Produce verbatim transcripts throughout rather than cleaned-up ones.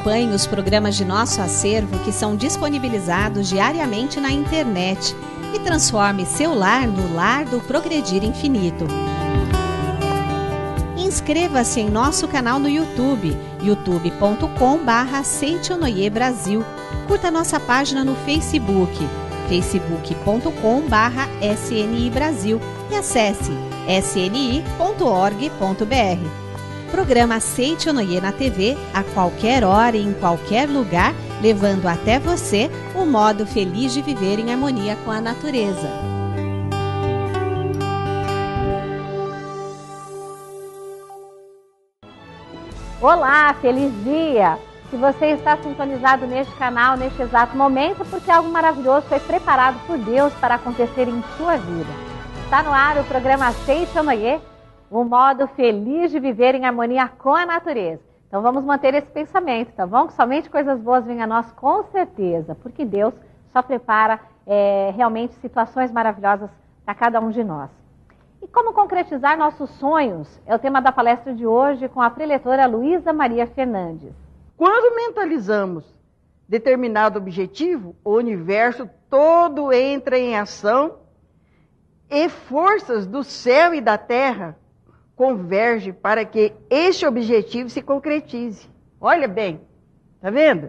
Acompanhe os programas de nosso acervo que são disponibilizados diariamente na internet e transforme seu lar no lar do Progredir Infinito. Inscreva-se em nosso canal no YouTube, youtube ponto com barra Seichonoye Brasil. Curta nossa página no Facebook, facebook ponto com barra S N I Brasil e acesse s n i ponto org ponto b r. Programa Seichonoye na T V a qualquer hora e em qualquer lugar, levando até você o modo feliz de viver em harmonia com a natureza. Olá, feliz dia! Se você está sintonizado neste canal, neste exato momento, porque algo maravilhoso foi preparado por Deus para acontecer em sua vida. Está no ar o programa Seichonoye, o modo feliz de viver em harmonia com a natureza. Então vamos manter esse pensamento, tá bom? Que somente coisas boas vêm a nós com certeza, porque Deus só prepara é, realmente situações maravilhosas para cada um de nós. E como concretizar nossos sonhos? É o tema da palestra de hoje com a preletora Luísa Maria Fernandes. Quando mentalizamos determinado objetivo, o universo todo entra em ação e forças do céu e da terra convergem para que este objetivo se concretize. Olha bem, tá vendo?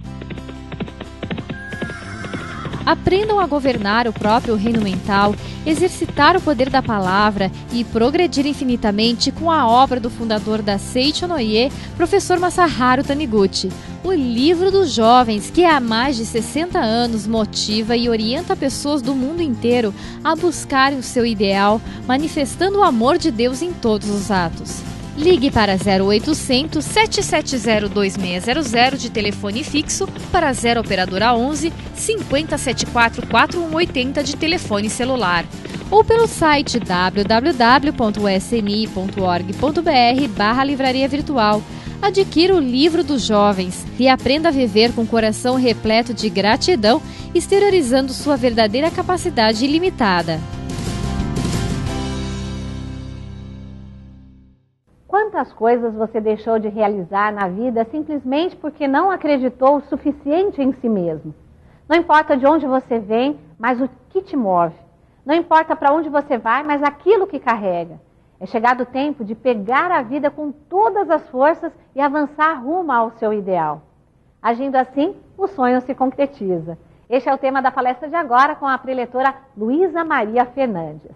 Aprendam a governar o próprio reino mental, exercitar o poder da palavra e progredir infinitamente com a obra do fundador da Seichonoye, professor Masaharu Taniguchi, o livro dos jovens que há mais de sessenta anos motiva e orienta pessoas do mundo inteiro a buscarem o seu ideal, manifestando o amor de Deus em todos os atos. Ligue para zero oitocentos, sete sete zero, dois seis zero zero de telefone fixo para zero operadora onze, cinquenta, setenta e quatro, quarenta e um oitenta de telefone celular. Ou pelo site w w w ponto s n i ponto org ponto b r barra livraria virtual. Adquira o livro dos jovens e aprenda a viver com o coração repleto de gratidão, exteriorizando sua verdadeira capacidade ilimitada. Quantas coisas você deixou de realizar na vida simplesmente porque não acreditou o suficiente em si mesmo? Não importa de onde você vem, mas o que te move. Não importa para onde você vai, mas aquilo que carrega. É chegado o tempo de pegar a vida com todas as forças e avançar rumo ao seu ideal. Agindo assim, o sonho se concretiza. Este é o tema da palestra de agora com a preletora Luísa Maria Fernandes.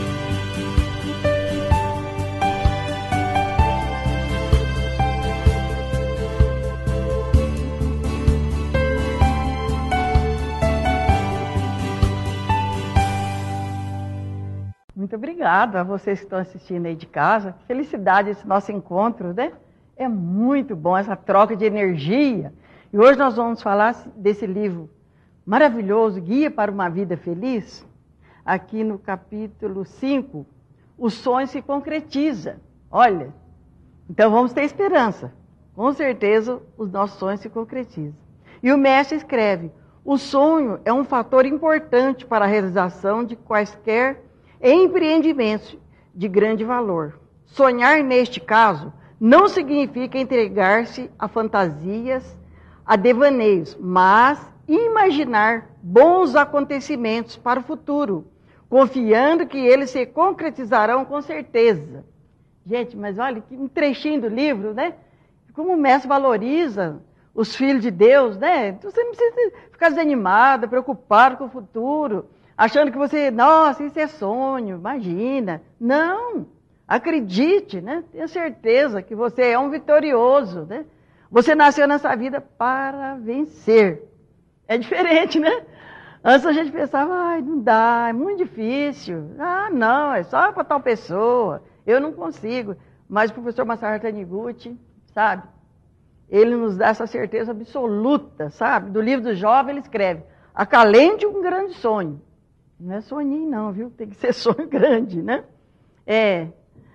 Muito obrigada a vocês que estão assistindo aí de casa. Felicidade esse nosso encontro, né? É muito bom essa troca de energia. E hoje nós vamos falar desse livro maravilhoso, Guia para uma Vida Feliz. Aqui no capítulo cinco, o sonho se concretiza. Olha, então vamos ter esperança. Com certeza os nossos sonhos se concretizam. E o mestre escreve, o sonho é um fator importante para a realização de quaisquer empreendimentos de grande valor. Sonhar, neste caso, não significa entregar-se a fantasias, a devaneios, mas imaginar bons acontecimentos para o futuro, confiando que eles se concretizarão com certeza. Gente, mas olha, que um trechinho do livro, né? Como o mestre valoriza os filhos de Deus, né? Você não precisa ficar desanimado, preocupado com o futuro, achando que você, nossa, isso é sonho, imagina. Não, acredite, né? Tenha certeza que você é um vitorioso, né? Você nasceu nessa vida para vencer. É diferente, né? Antes a gente pensava, ai, não dá, é muito difícil. Ah, não, é só para tal pessoa, eu não consigo. Mas o professor Masaharu Taniguchi, sabe? Ele nos dá essa certeza absoluta, sabe? Do livro do jovem ele escreve, acalente um grande sonho. Não é sonhinho não, viu? Tem que ser sonho grande, né? É,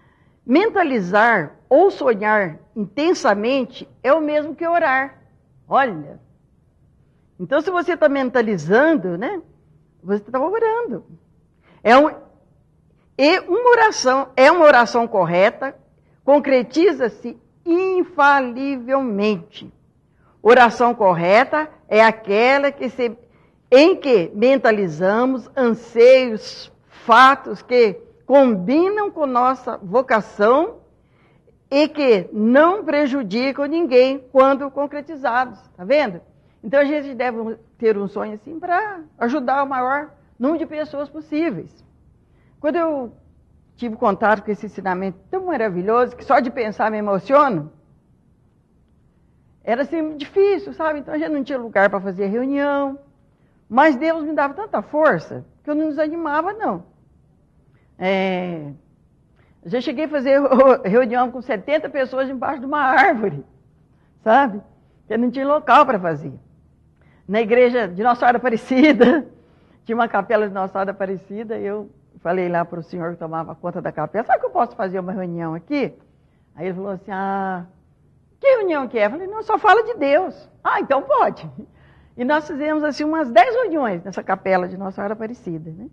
mentalizar ou sonhar intensamente é o mesmo que orar. Olha. Então, se você está mentalizando, né? Você está orando. É um, e uma oração, é uma oração correta, concretiza-se infalivelmente. Oração correta é aquela que se, em que mentalizamos anseios, fatos que combinam com nossa vocação e que não prejudicam ninguém quando concretizados. Tá vendo? Então a gente deve ter um sonho assim para ajudar o maior número de pessoas possíveis. Quando eu tive contato com esse ensinamento tão maravilhoso, que só de pensar me emociono, era assim difícil, sabe? Então a gente não tinha lugar para fazer reunião, mas Deus me dava tanta força que eu não desanimava, não. É, eu já cheguei a fazer reunião com setenta pessoas embaixo de uma árvore, sabe? Eu não tinha local para fazer. Na igreja de Nossa Senhora Aparecida, tinha uma capela de Nossa Senhora Aparecida, e eu falei lá para o senhor que tomava conta da capela, sabe que eu posso fazer uma reunião aqui? Aí ele falou assim, ah, que reunião que é? Eu falei, não, só fala de Deus. Ah, então pode. E nós fizemos assim umas dez reuniões nessa capela de Nossa Senhora Aparecida, né?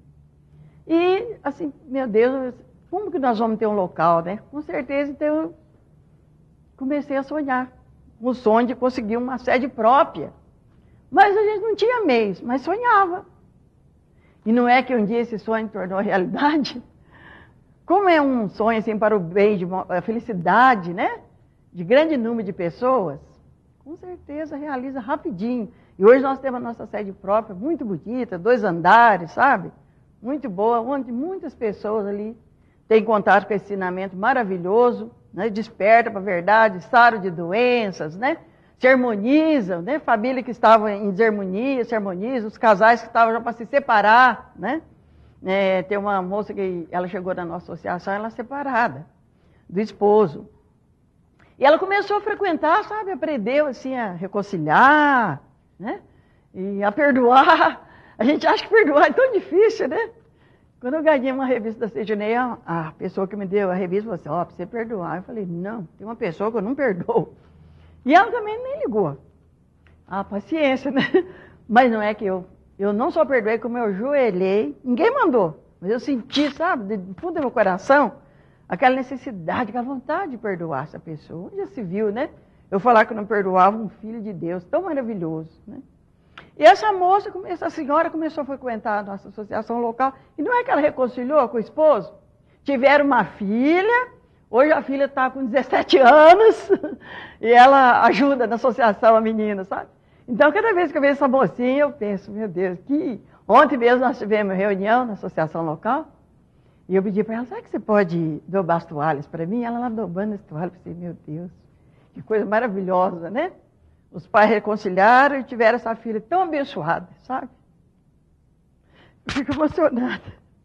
E assim, meu Deus, como que nós vamos ter um local, né? Com certeza, então eu comecei a sonhar, o sonho de conseguir uma sede própria. Mas a gente não tinha meios, mas sonhava. E não é que um dia esse sonho tornou realidade? Como é um sonho assim para o bem, de a felicidade, né? De grande número de pessoas, com certeza realiza rapidinho. E hoje nós temos a nossa sede própria, muito bonita, dois andares, sabe? Muito boa, onde muitas pessoas ali têm contato com esse ensinamento maravilhoso, né? Desperta para a verdade, sara de doenças, né? Se harmonizam, né? Família que estava em desarmonia, se harmoniza, os casais que estavam já para se separar, né? É, tem uma moça que ela chegou na nossa associação, ela é separada do esposo. E ela começou a frequentar, sabe? Aprendeu assim a reconciliar, né? E a perdoar. A gente acha que perdoar é tão difícil, né? Quando eu ganhei uma revista da Sejonei, a pessoa que me deu a revista falou assim, ó, oh, pra você perdoar. Eu falei, não, tem uma pessoa que eu não perdoo. E ela também nem ligou. Ah, paciência, né? Mas não é que eu, eu não só perdoei, como eu joelhei. Ninguém mandou, mas eu senti, sabe, do fundo do meu coração, aquela necessidade, aquela vontade de perdoar essa pessoa. Já se viu, né? Eu falar que eu não perdoava um filho de Deus, tão maravilhoso, né? E essa moça, essa senhora começou a frequentar a nossa associação local. E não é que ela reconciliou com o esposo? Tiveram uma filha. Hoje a filha está com dezessete anos e ela ajuda na associação a menina, sabe? Então, cada vez que eu vejo essa mocinha, eu penso, meu Deus, que... Ontem mesmo nós tivemos reunião na associação local e eu pedi para ela, sabe que você pode dobrar as toalhas para mim? Ela lá dobrando as toalhas, eu pensei, meu Deus, que coisa maravilhosa, né? Os pais reconciliaram e tiveram essa filha tão abençoada, sabe? Eu fico emocionada.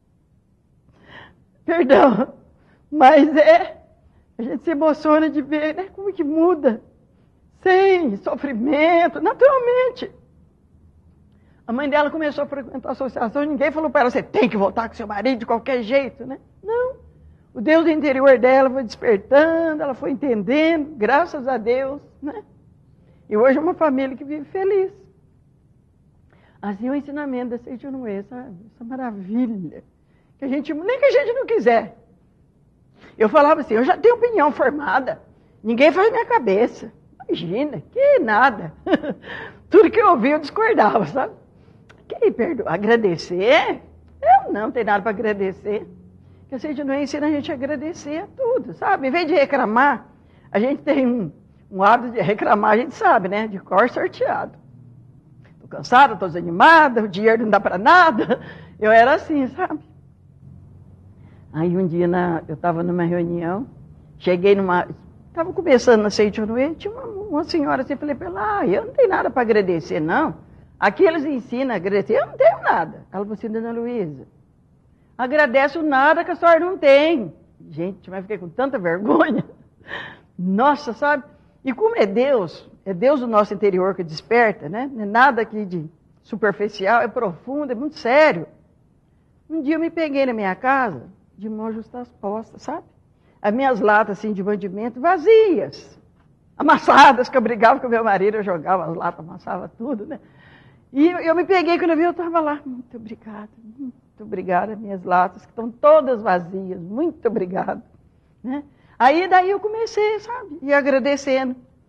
Perdão. Mas é, a gente se emociona de ver, né, como que muda, sem sofrimento, naturalmente. A mãe dela começou a frequentar a associação, ninguém falou para ela, você tem que voltar com seu marido de qualquer jeito, né? Não. O Deus do interior dela foi despertando, ela foi entendendo, graças a Deus, né? E hoje é uma família que vive feliz. Assim é o ensinamento da Sejonei, sabe? Essa maravilha. Que a gente, nem que a gente não quiser. Eu falava assim, eu já tenho opinião formada, ninguém faz minha cabeça. Imagina, que nada. Tudo que eu ouvi eu discordava, sabe? Quem perdoar? Agradecer? Eu não tenho nada para agradecer. Porque a Sejonei ensina a gente a agradecer a tudo, sabe? Em vez de reclamar, a gente tem um, um hábito de reclamar, a gente sabe, né? De cor sorteado. Estou cansada, estou desanimada, o dinheiro não dá para nada. Eu era assim, sabe? Aí um dia na, eu estava numa reunião, cheguei numa... Estava começando na Sejonei, tinha uma, uma senhora assim, falei para ela, ah, eu não tenho nada para agradecer, não. Aqui eles ensinam a agradecer, eu não tenho nada. Ela falou assim, dona Luísa, agradece o nada que a senhora não tem. Gente, mas fiquei com tanta vergonha. Nossa, sabe? E como é Deus, é Deus do nosso interior que desperta, né? Não é nada aqui de superficial, é profundo, é muito sério. Um dia eu me peguei na minha casa, de mão justa às postas, sabe? As minhas latas assim, de mantimento vazias, amassadas, que eu brigava com meu marido, eu jogava as latas, amassava tudo, né? E eu me peguei, quando eu vi, eu estava lá, muito obrigada, muito obrigada, minhas latas, que estão todas vazias, muito obrigada, né? Aí, daí eu comecei, sabe, e agradecendo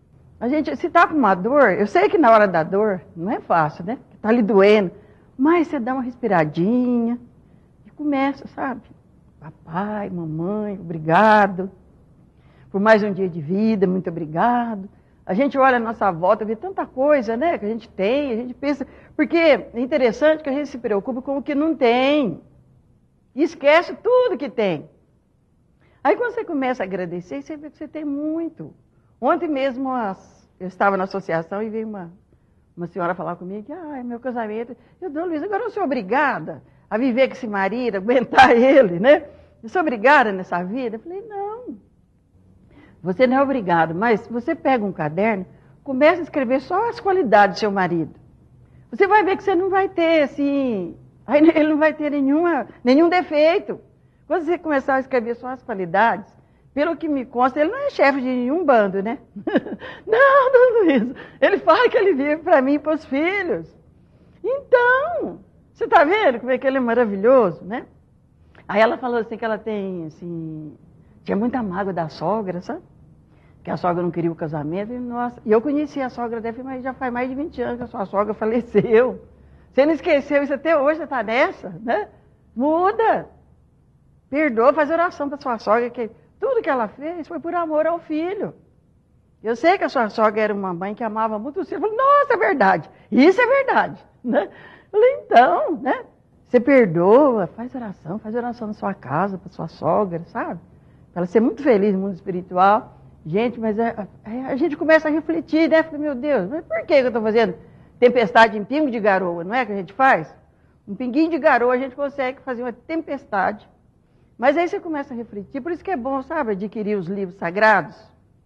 A gente, se está com uma dor, eu sei que na hora da dor não é fácil, né? Está ali doendo, mas você dá uma respiradinha e começa, sabe? Papai, mamãe, obrigado por mais um dia de vida, muito obrigado. A gente olha a nossa volta, vê tanta coisa, né? Que a gente tem, a gente pensa... Porque é interessante que a gente se preocupa com o que não tem. E esquece tudo que tem. Aí quando você começa a agradecer, você vê que você tem muito. Ontem mesmo eu estava na associação e veio uma, uma senhora falar comigo que, ah, meu casamento... Eu dou, Luiz, agora eu sou obrigada a viver com esse marido, aguentar ele, né? Eu sou obrigada nessa vida? Eu falei, não. Você não é obrigado, mas você pega um caderno, começa a escrever só as qualidades do seu marido. Você vai ver que você não vai ter, assim... Ele não vai ter nenhuma, nenhum defeito. Quando você começar a escrever só as qualidades, pelo que me consta, ele não é chefe de nenhum bando, né? Não, não, Luiz. Ele fala que ele vive para mim e para os filhos. Então, você está vendo como é que ele é maravilhoso, né? Aí ela falou assim que ela tem, assim... Tinha muita mágoa da sogra, sabe? Que a sogra não queria o casamento. E, nossa, e eu conheci a sogra dela, mas já faz mais de vinte anos que a sua sogra faleceu. Você não esqueceu isso até hoje, você está nessa, né? Muda. Perdoa, faz oração para sua sogra, que tudo que ela fez foi por amor ao filho. Eu sei que a sua sogra era uma mãe que amava muito o filho. Eu falei, nossa, é verdade. Isso é verdade. Né? Eu falei, então, né? Você perdoa, faz oração, faz oração na sua casa, para sua sogra, sabe? Para ela ser muito feliz no mundo espiritual. Gente, mas a, a, a gente começa a refletir, né? Falei, meu Deus, mas por que eu estou fazendo tempestade em pingo de garoa? Não é que a gente faz? Um pinguinho de garoa a gente consegue fazer uma tempestade. Mas aí você começa a refletir. Por isso que é bom, sabe, adquirir os livros sagrados.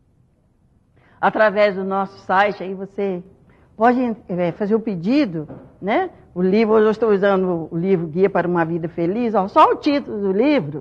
Através do nosso site, aí você pode é, fazer o pedido, né? O livro, hoje eu estou usando o livro Guia para uma Vida Feliz. Ó, só o título do livro.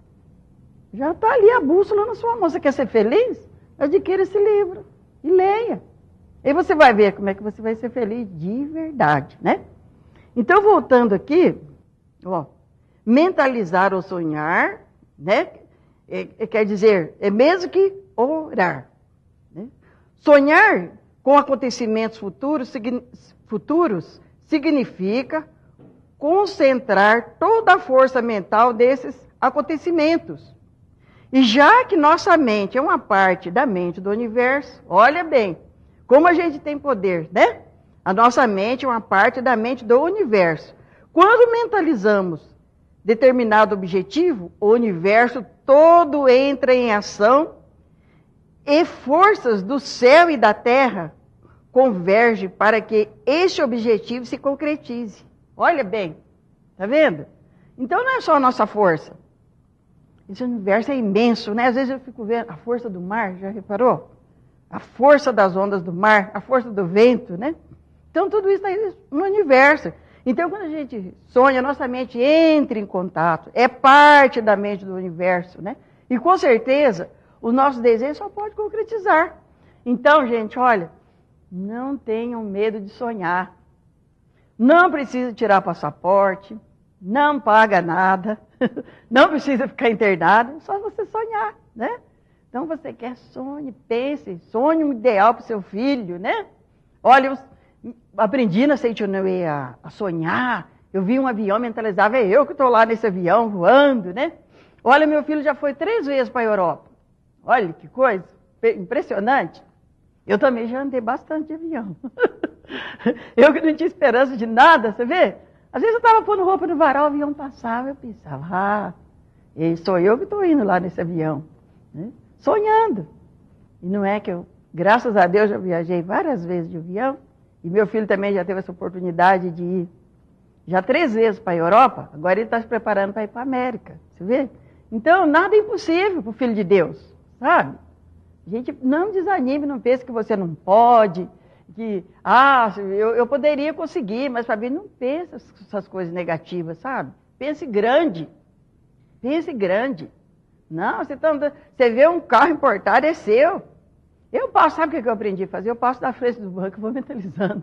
Já está ali a bússola na sua mão. Você quer ser feliz? Adquira esse livro e leia. Aí você vai ver como é que você vai ser feliz de verdade, né? Então, voltando aqui, ó, mentalizar ou sonhar, né? É, é, quer dizer, é mesmo que orar. Né? Sonhar com acontecimentos futuros, futuros significa concentrar toda a força mental desses acontecimentos. E já que nossa mente é uma parte da mente do universo, olha bem, como a gente tem poder, né? A nossa mente é uma parte da mente do universo. Quando mentalizamos determinado objetivo, o universo todo entra em ação e forças do céu e da terra convergem para que este objetivo se concretize. Olha bem, tá vendo? Então não é só a nossa força. Esse universo é imenso, né? Às vezes eu fico vendo a força do mar, já reparou? A força das ondas do mar, a força do vento, né? Então tudo isso está no universo. Então quando a gente sonha, a nossa mente entra em contato, é parte da mente do universo, né? E com certeza, os nossos desejos só podem concretizar. Então, gente, olha, não tenham medo de sonhar. Não precisa tirar passaporte, não paga nada, não precisa ficar internado, é só você sonhar, né? Então você quer sonhe, pense, sonhe um ideal para o seu filho, né? Olha, eu aprendi na Seichonoye a, a sonhar, eu vi um avião, mentalizava, é eu que estou lá nesse avião voando, né? Olha, meu filho já foi três vezes para a Europa. Olha que coisa, impressionante. Eu também já andei bastante de avião. Eu que não tinha esperança de nada, você vê? Às vezes eu estava pondo roupa no varal, o avião passava, eu pensava, ah, sou eu que estou indo lá nesse avião. Né? Sonhando. E não é que eu, graças a Deus, já viajei várias vezes de avião, e meu filho também já teve essa oportunidade de ir já três vezes para a Europa, agora ele está se preparando para ir para a América, você vê? Então, nada é impossível para o Filho de Deus, sabe? Gente, não desanime, não pense que você não pode, que, ah, eu, eu poderia conseguir, mas para mim não pense essas coisas negativas, sabe? Pense grande, pense grande. Não, você, tá, você vê um carro importado, é seu. Eu passo, sabe o que eu aprendi a fazer? Eu passo da frente do banco e vou mentalizando.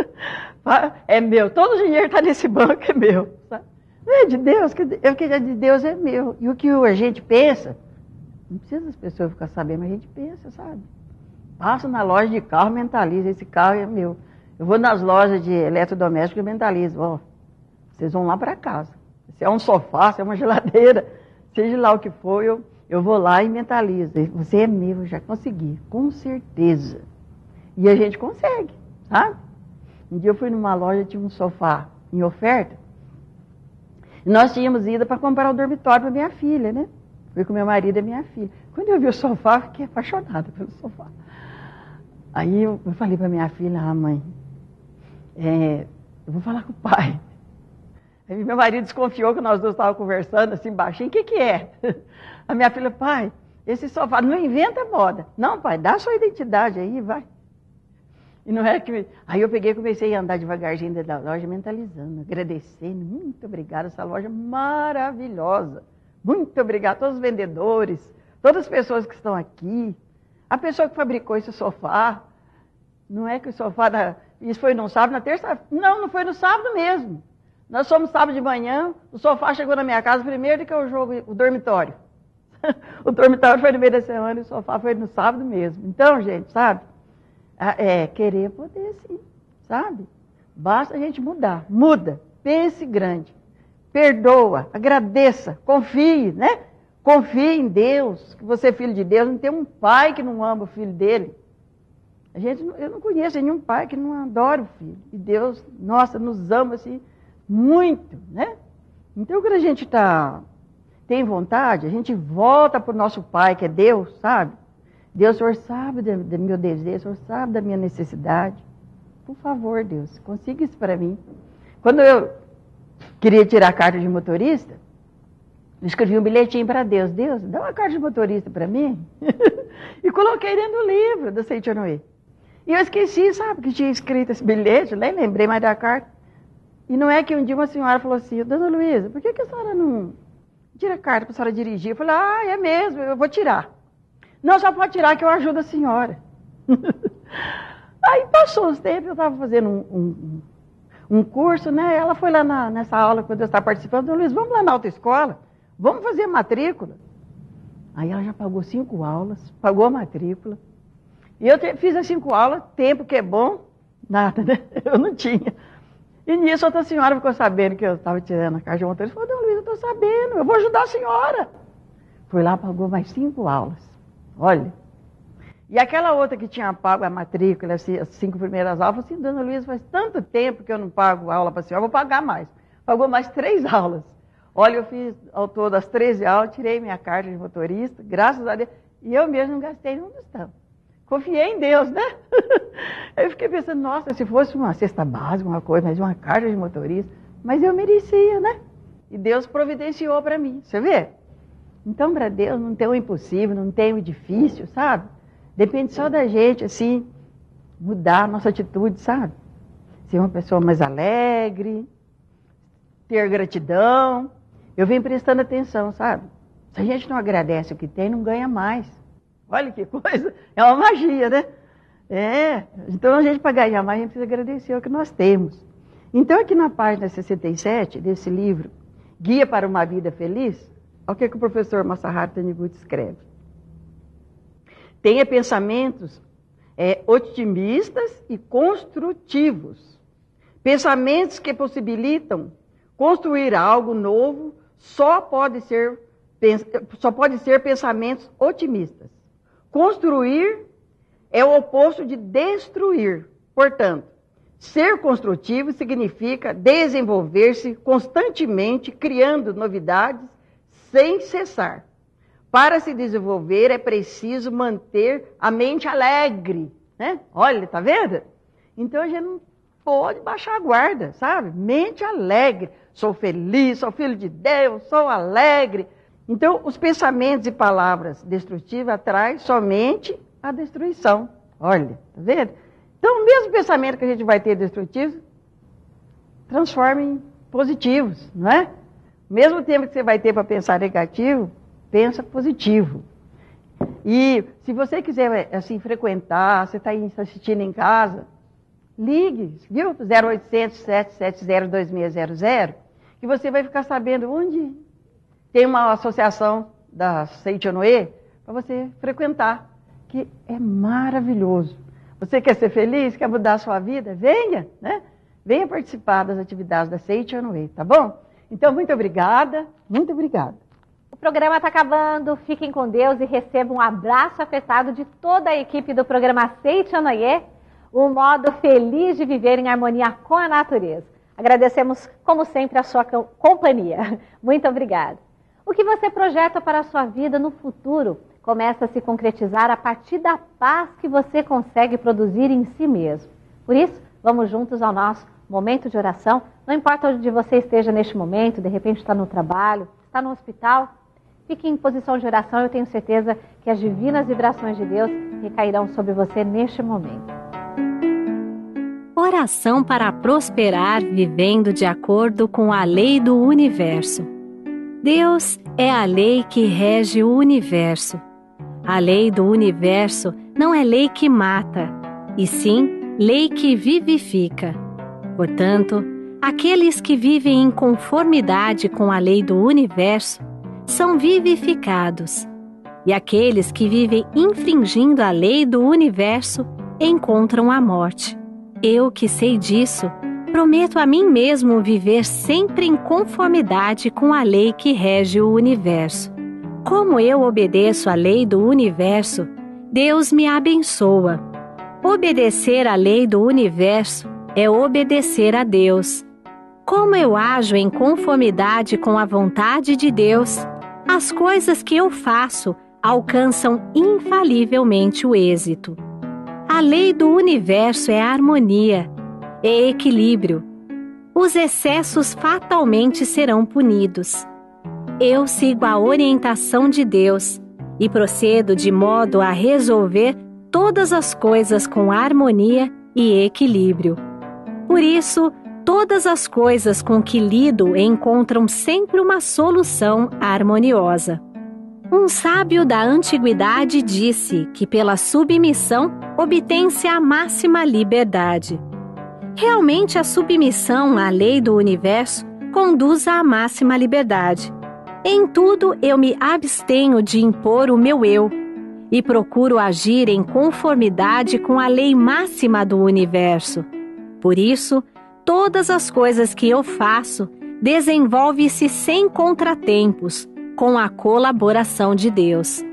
É meu, todo o dinheiro está nesse banco, é meu. Sabe? Não é de Deus, o que é de Deus é meu. E o que a gente pensa, não precisa as pessoas ficar sabendo, mas a gente pensa, sabe? passo na loja de carro, mentalizo, esse carro é meu. Eu vou nas lojas de eletrodomésticos e mentalizo, ó, vocês vão lá para casa. Se é um sofá, se é uma geladeira, seja lá o que for, eu, eu vou lá e mentalizo. Você é meu, eu já consegui, com certeza. E a gente consegue, sabe? Um dia eu fui numa loja, tinha um sofá em oferta, e nós tínhamos ido para comprar o dormitório para minha filha, né? Fui com meu marido e minha filha. Quando eu vi o sofá, eu fiquei apaixonada pelo sofá. Aí eu, eu falei para minha filha, ah, mãe, é, eu vou falar com o pai. Aí meu marido desconfiou que nós dois estávamos conversando assim baixinho. O que que é? A minha filha, pai, esse sofá, não inventa moda. Não, pai, dá a sua identidade aí, vai. E não é que... Aí eu peguei e comecei a andar devagarzinho dentro da loja, mentalizando, agradecendo. Muito obrigada, essa loja maravilhosa. Muito obrigada a todos os vendedores, todas as pessoas que estão aqui. A pessoa que fabricou esse sofá. Não é que o sofá... Da... Isso foi no sábado, na terça... Não, não foi no sábado mesmo. Nós fomos sábado de manhã, o sofá chegou na minha casa primeiro do que o jogo, o dormitório. O dormitório foi no meio da semana e o sofá foi no sábado mesmo. Então, gente, sabe? É, querer poder sim, sabe? Basta a gente mudar. Muda, pense grande, perdoa, agradeça, confie, né? Confie em Deus, que você é filho de Deus. Não tem um pai que não ama o filho dele. A gente, eu não conheço nenhum pai que não adora o filho. E Deus, nossa, nos ama assim muito, né? Então, quando a gente tá, tem vontade, a gente volta para o nosso pai, que é Deus, sabe? Deus, o Senhor sabe do meu desejo, o Senhor sabe da minha necessidade. Por favor, Deus, consiga isso para mim. Quando eu queria tirar a carta de motorista, eu escrevi um bilhetinho para Deus. Deus, dá uma carta de motorista para mim. E coloquei dentro do livro do Seitonoi. E eu esqueci, sabe, que tinha escrito esse bilhete, nem lembrei mais da carta. E não é que um dia uma senhora falou assim, Dona Luísa, por que, que a senhora não tira a carta para a senhora dirigir? Eu falei, ah, é mesmo, eu vou tirar. Não, só pode tirar que eu ajudo a senhora. Aí passou uns tempos, eu estava fazendo um, um, um curso, né? Ela foi lá na, nessa aula, quando eu estava participando, Dona Luísa, vamos lá na autoescola, vamos fazer a matrícula. Aí ela já pagou cinco aulas, pagou a matrícula. E eu te, fiz as cinco aulas, tempo que é bom, nada, né? Eu não tinha. E nisso outra senhora ficou sabendo que eu estava tirando a carta de motorista. Falou, Dona Luísa, eu estou sabendo, eu vou ajudar a senhora. Foi lá, pagou mais cinco aulas. Olha. E aquela outra que tinha pago a matrícula, as cinco primeiras aulas, falou assim, Dona Luísa, faz tanto tempo que eu não pago aula para a senhora, vou pagar mais. Pagou mais três aulas. Olha, eu fiz ao todo as treze aulas, tirei minha carta de motorista, graças a Deus, e eu mesmo não gastei um tostão. Confiei em Deus, né? Eu fiquei pensando, nossa, se fosse uma cesta básica, uma coisa, mas uma carta de motorista, mas eu merecia, né? E Deus providenciou para mim, você vê? Então, para Deus não tem o impossível, não tem o difícil, sabe? Depende só da gente, assim, mudar a nossa atitude, sabe? Ser uma pessoa mais alegre, ter gratidão. Eu venho prestando atenção, sabe? Se a gente não agradece o que tem, não ganha mais. Olha que coisa, é uma magia, né? É, então a gente para ganhar mais, a gente precisa agradecer o que nós temos. Então aqui na página sessenta e sete desse livro, Guia para uma Vida Feliz, olha o que, que o professor Masaharu Taniguchi escreve. Tenha pensamentos é, otimistas e construtivos. Pensamentos que possibilitam construir algo novo só pode ser, só pode ser pensamentos otimistas. Construir é o oposto de destruir. Portanto, ser construtivo significa desenvolver-se constantemente, criando novidades sem cessar. Para se desenvolver é preciso manter a mente alegre. Né? Olha, tá vendo? Então a gente não pode baixar a guarda, sabe? Mente alegre. Sou feliz, sou filho de Deus, sou alegre. Então, os pensamentos e palavras destrutivas atraem somente a destruição. Olha, tá vendo? Então, o mesmo pensamento que a gente vai ter destrutivo, transforma em positivos, não é? O mesmo tempo que você vai ter para pensar negativo, pensa positivo. E se você quiser, assim, frequentar, você está assistindo em casa, ligue, viu? zero oitocentos, sete sete zero, dois seis zero zero, que você vai ficar sabendo onde tem uma associação da Seitonoi para você frequentar. que é maravilhoso. Você quer ser feliz? Quer mudar a sua vida? Venha, né? Venha participar das atividades da Seichonoye, tá bom? Então, muito obrigada, muito obrigada. O programa está acabando, fiquem com Deus e recebam um abraço afetado de toda a equipe do programa Seichonoye, um modo feliz de viver em harmonia com a natureza. Agradecemos, como sempre, a sua companhia. Muito obrigada. O que você projeta para a sua vida no futuro começa a se concretizar a partir da paz que você consegue produzir em si mesmo. Por isso, vamos juntos ao nosso momento de oração. Não importa onde você esteja neste momento, de repente está no trabalho, está no hospital, fique em posição de oração. Eu tenho certeza que as divinas vibrações de Deus recairão sobre você neste momento. Oração para prosperar vivendo de acordo com a lei do universo. Deus é a lei que rege o universo. A lei do universo não é lei que mata, e sim lei que vivifica. Portanto, aqueles que vivem em conformidade com a lei do universo são vivificados, e aqueles que vivem infringindo a lei do universo encontram a morte. Eu que sei disso, prometo a mim mesmo viver sempre em conformidade com a lei que rege o universo. Como eu obedeço à lei do universo, Deus me abençoa. Obedecer à lei do universo é obedecer a Deus. Como eu ajo em conformidade com a vontade de Deus, as coisas que eu faço alcançam infalivelmente o êxito. A lei do universo é harmonia, é equilíbrio. Os excessos fatalmente serão punidos. Eu sigo a orientação de Deus e procedo de modo a resolver todas as coisas com harmonia e equilíbrio. Por isso, todas as coisas com que lido encontram sempre uma solução harmoniosa. Um sábio da antiguidade disse que pela submissão obtém-se a máxima liberdade. Realmente a submissão à lei do universo conduz à máxima liberdade. Em tudo eu me abstenho de impor o meu eu e procuro agir em conformidade com a lei máxima do universo. Por isso, todas as coisas que eu faço desenvolvem-se sem contratempos, com a colaboração de Deus.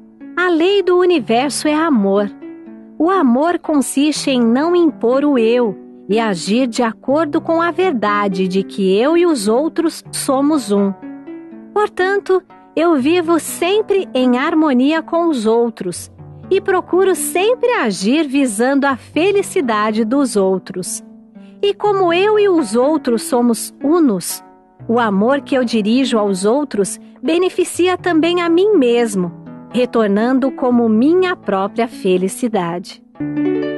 A lei do universo é amor. O amor consiste em não impor o eu e agir de acordo com a verdade de que eu e os outros somos um. Portanto, eu vivo sempre em harmonia com os outros e procuro sempre agir visando a felicidade dos outros. E como eu e os outros somos unos, o amor que eu dirijo aos outros beneficia também a mim mesmo, retornando como minha própria felicidade.